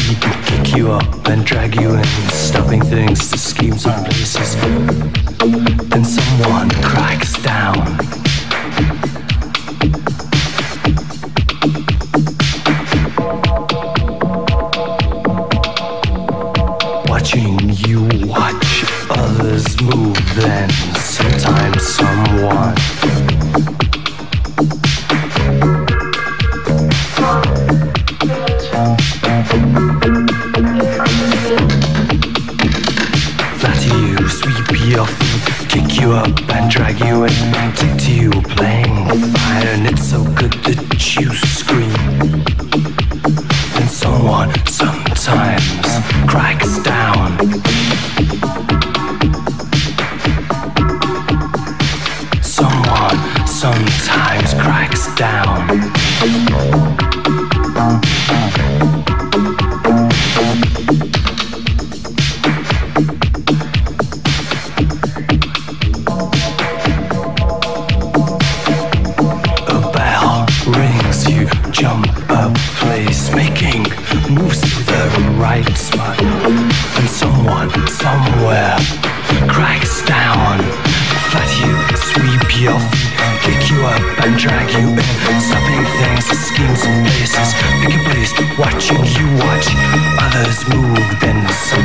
feet, kick you up and drag you in, stopping things to schemes and places. Then someone cracks down. Watching you watch others move, then sometimes someone flatter you, sweep your feet, kick you up and drag you in, take to you playing fire, and it's so good that you scream. Then someone sometimes cracks down. Someone sometimes cracks down. Rings, you jump a place, making moves to the right spot, and someone somewhere cracks down. Flat you, sweep your feet, kick you up and drag you in, stopping things, schemes and places. Pick a place, watching you watch others move, then some